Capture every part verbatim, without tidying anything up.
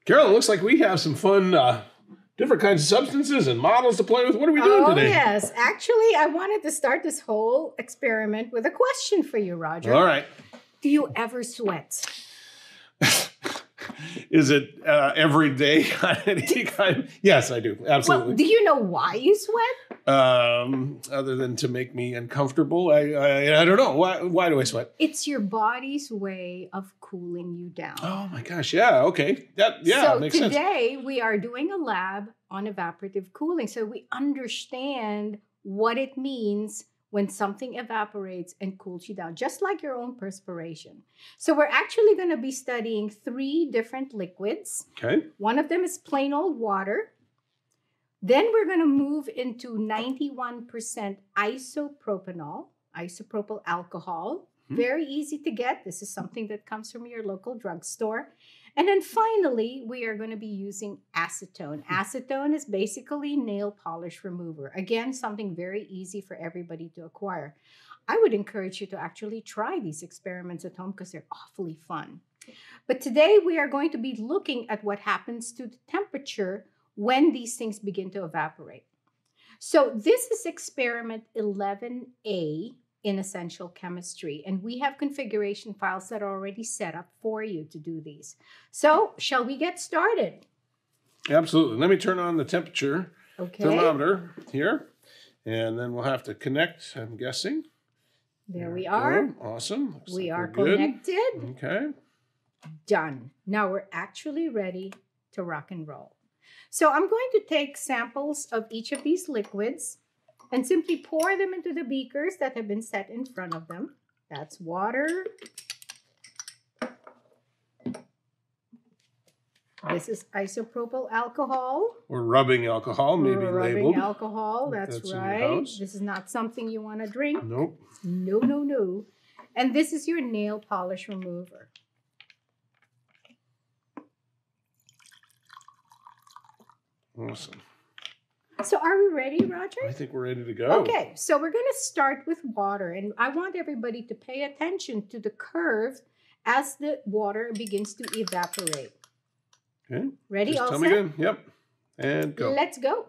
Carol, it looks like we have some fun, uh, different kinds of substances and models to play with. What are we doing oh, today? Oh, yes. Actually, I wanted to start this whole experiment with a question for you, Roger. All right. Do you ever sweat? Is it uh, every day? Yes, I do. Absolutely. Well, do you know why you sweat? Um, other than to make me uncomfortable, I, I I don't know. Why Why do I sweat? It's your body's way of cooling you down. Oh my gosh! Yeah. Okay. That yeah so makes sense. So today we are doing a lab on evaporative cooling, so we understand what it means when something evaporates and cools you down, just like your own perspiration. So we're actually going to be studying three different liquids. Okay. One of them is plain old water. Then we're going to move into ninety-one percent isopropanol, isopropyl alcohol. Hmm. Very easy to get. This is something that comes from your local drugstore. And then finally, we are going to be using acetone. Acetone is basically nail polish remover. Again, something very easy for everybody to acquire. I would encourage you to actually try these experiments at home because they're awfully fun. But today we are going to be looking at what happens to the temperature when these things begin to evaporate. So this is experiment eleven A in Essential Chemistry, and we have configuration files that are already set up for you to do these. So shall we get started? Absolutely. Let me turn on the temperature okay. thermometer here, and then we'll have to connect, I'm guessing. There, there we are. Go. Awesome. Looks we like are connected. Okay. Done. Now we're actually ready to rock and roll. So I'm going to take samples of each of these liquids and simply pour them into the beakers that have been set in front of them. That's water. This is isopropyl alcohol. Or rubbing alcohol, maybe or rubbing labeled. alcohol, that's, that's right. This is not something you want to drink. Nope. No, no, no. And this is your nail polish remover. Awesome. So are we ready, Roger? I think we're ready to go. Okay, so we're going to start with water. And I want everybody to pay attention to the curve as the water begins to evaporate. Okay. Ready, Just all tell set? me again. Yep. And go. Let's go.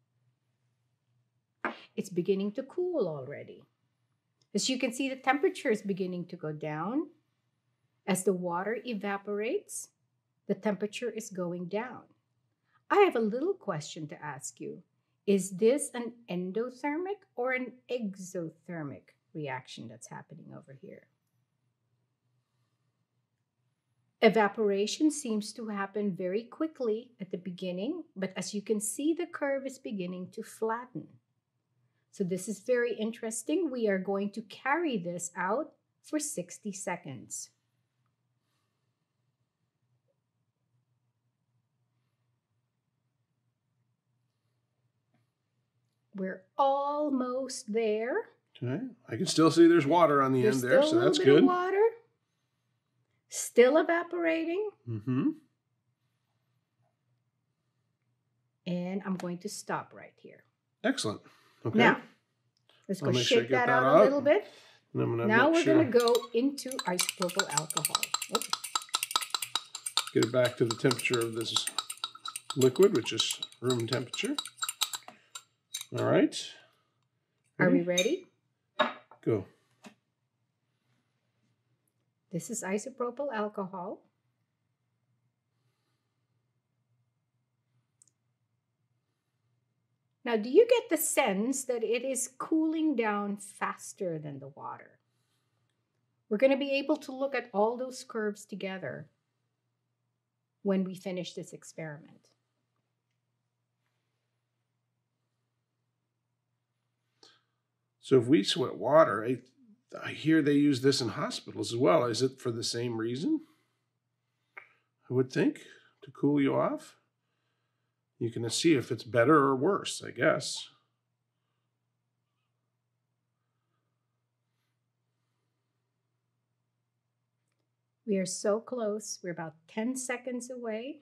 It's beginning to cool already. As you can see, the temperature is beginning to go down. As the water evaporates, the temperature is going down. I have a little question to ask you. Is this an endothermic or an exothermic reaction that's happening over here? Evaporation seems to happen very quickly at the beginning, but as you can see, the curve is beginning to flatten. So this is very interesting. We are going to carry this out for sixty seconds. We're almost there. Okay. I can still see there's water on the there's end there, so that's good. good. Water. Still evaporating. Mm-hmm. And I'm going to stop right here. Excellent. Okay. Now, let's go shake sure that, that out, out a little bit. Now we're sure. going to go into isopropyl alcohol. Oops. Get it back to the temperature of this liquid, which is room temperature. All right. Are we ready? Go. This is isopropyl alcohol. Now, do you get the sense that it is cooling down faster than the water? We're going to be able to look at all those curves together when we finish this experiment. So if we sweat water, I, I hear they use this in hospitals as well. Is it for the same reason? I would think, to cool you off. You can see if it's better or worse, I guess. We are so close. We're about ten seconds away.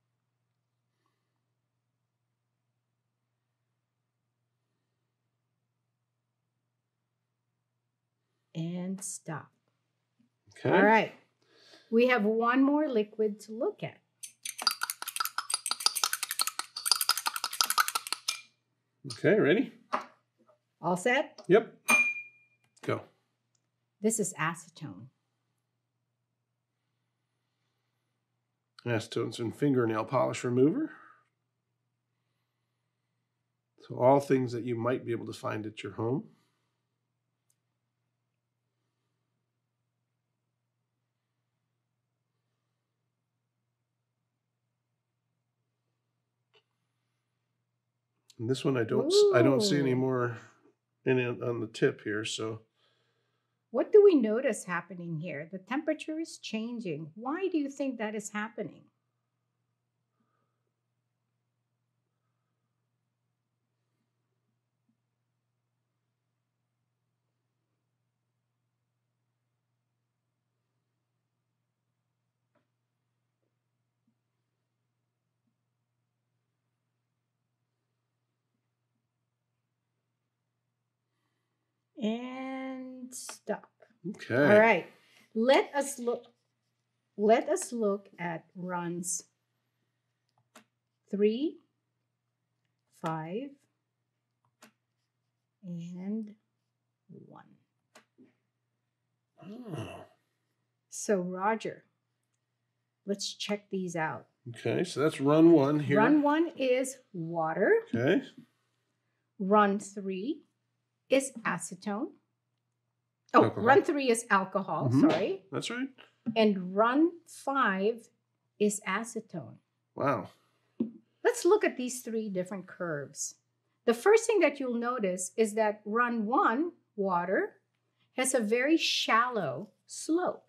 And stop. Okay. All right. We have one more liquid to look at. Okay, ready? All set? Yep. Go. This is acetone. Acetone's and fingernail polish remover. So all things that you might be able to find at your home. And this one I don't Ooh. I don't see any more in it on the tip here, so. What do we notice happening here? The temperature is changing. Why do you think that is happening? And stop. Okay. All right. Let us look. Let us look at runs three, five, and one. Oh. So Roger, let's check these out. Okay, so that's run one here. Run one is water. Okay. Run three is acetone. Oh, alcohol. Run three is alcohol, Mm-hmm. sorry. That's right. And run five is acetone. Wow. Let's look at these three different curves. The first thing that you'll notice is that run one, water, has a very shallow slope.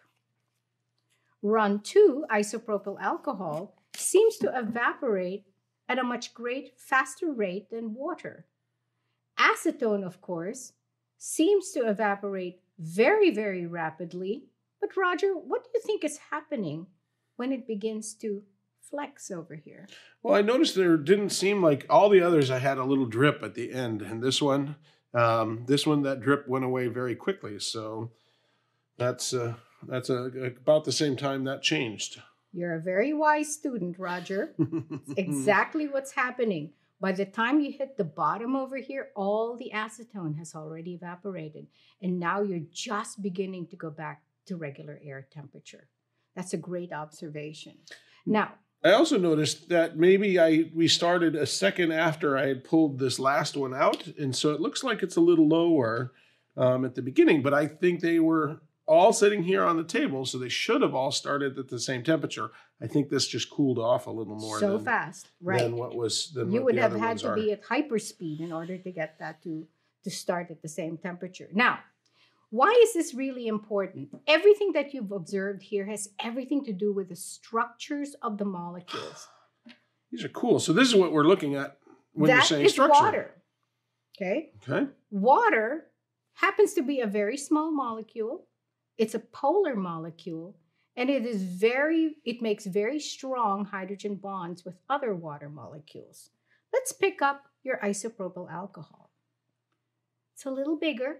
Run two, isopropyl alcohol, seems to evaporate at a much great faster rate than water. Acetone, of course, seems to evaporate very, very rapidly. But Roger, what do you think is happening when it begins to flex over here? Well, I noticed there didn't seem like all the others I had a little drip at the end. And this one, um, this one, that drip went away very quickly. So that's, uh, that's a, about the same time that changed. You're a very wise student, Roger. It's exactly what's happening. By the time you hit the bottom over here, all the acetone has already evaporated. And now you're just beginning to go back to regular air temperature. That's a great observation. Now, I also noticed that maybe I we started a second after I had pulled this last one out. And so it looks like it's a little lower um, at the beginning, but I think they were all sitting here on the table, so they should have all started at the same temperature. I think this just cooled off a little more so than, fast, right? than what was than you what would the have other had ones to are. be at hyperspeed in order to get that to to start at the same temperature. Now, why is this really important? Everything that you've observed here has everything to do with the structures of the molecules. These are cool. So this is what we're looking at when that you're saying is structure. water. Okay. Okay. Water happens to be a very small molecule. It's a polar molecule, and it is very, it makes very strong hydrogen bonds with other water molecules. Let's pick up your isopropyl alcohol. It's a little bigger.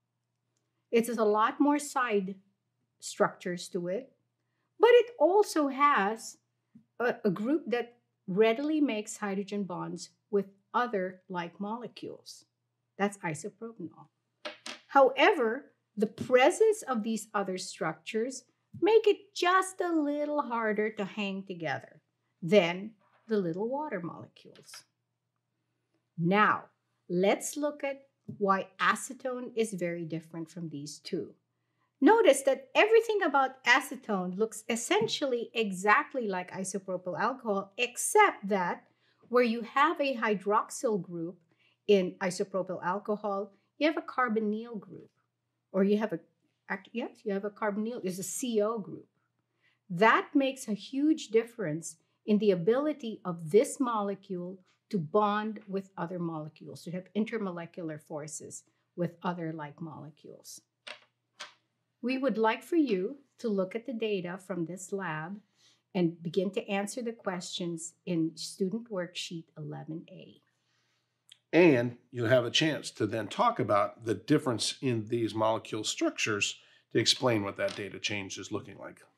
It has a lot more side structures to it, but it also has a, a group that readily makes hydrogen bonds with other like molecules. That's isopropanol. However, the presence of these other structures make it just a little harder to hang together than the little water molecules. Now, let's look at why acetone is very different from these two. Notice that everything about acetone looks essentially exactly like isopropyl alcohol, except that where you have a hydroxyl group in isopropyl alcohol, you have a carbonyl group. Or you have a, yes, you have a carbonyl, there's a C O group. That makes a huge difference in the ability of this molecule to bond with other molecules, to have intermolecular forces with other like molecules. We would like for you to look at the data from this lab and begin to answer the questions in student worksheet eleven A. And you'll have a chance to then talk about the difference in these molecule structures to explain what that data change is looking like.